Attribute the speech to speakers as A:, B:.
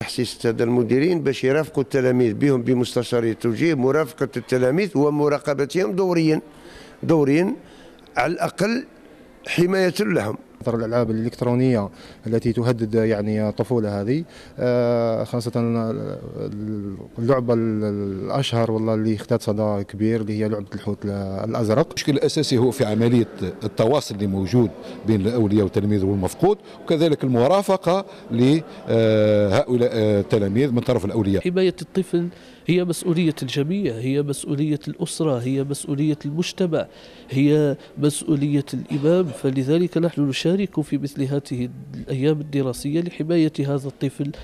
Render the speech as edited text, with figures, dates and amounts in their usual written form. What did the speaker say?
A: تحسيس الساده المديرين باش يرافقوا التلاميذ بهم بمستشاري التوجيه، مرافقه التلاميذ ومراقبتهم دوريا على الاقل حمايه لهم.
B: الألعاب الإلكترونية التي تهدد يعني الطفولة هذه، خاصة اللعبة الأشهر والله اللي اخذت صدى كبير اللي هي لعبة الحوت الأزرق.
C: المشكل الأساسي هو في عملية التواصل اللي موجود بين الأولياء والتلاميذ والمفقود، وكذلك المرافقة لهؤلاء التلاميذ من طرف الأولياء.
D: حماية الطفل هي مسؤولية الجميع، هي مسؤولية الأسرة، هي مسؤولية المجتمع، هي مسؤولية الإمام. فلذلك نحن نشارك في مثل هذه الأيام الدراسية لحماية هذا الطفل